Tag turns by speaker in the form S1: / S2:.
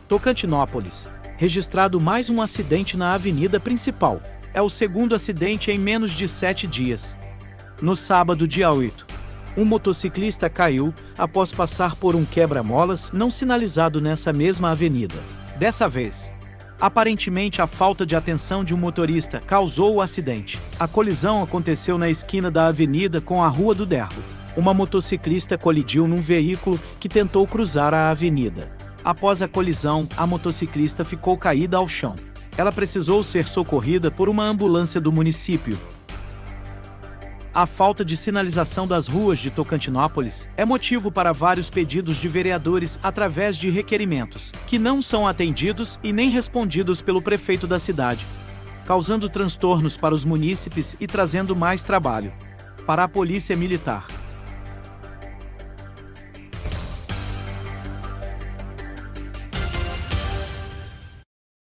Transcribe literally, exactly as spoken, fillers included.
S1: Tocantinópolis. Registrado mais um acidente na avenida principal. É o segundo acidente em menos de sete dias. No sábado, dia oito, um motociclista caiu após passar por um quebra-molas não sinalizado nessa mesma avenida. Dessa vez, aparentemente a falta de atenção de um motorista causou o acidente. A colisão aconteceu na esquina da avenida com a Rua do Derro. Uma motociclista colidiu num veículo que tentou cruzar a avenida. Após a colisão, a motociclista ficou caída ao chão. Ela precisou ser socorrida por uma ambulância do município. A falta de sinalização das ruas de Tocantinópolis é motivo para vários pedidos de vereadores através de requerimentos, que não são atendidos e nem respondidos pelo prefeito da cidade, causando transtornos para os munícipes e trazendo mais trabalho para a Polícia Militar.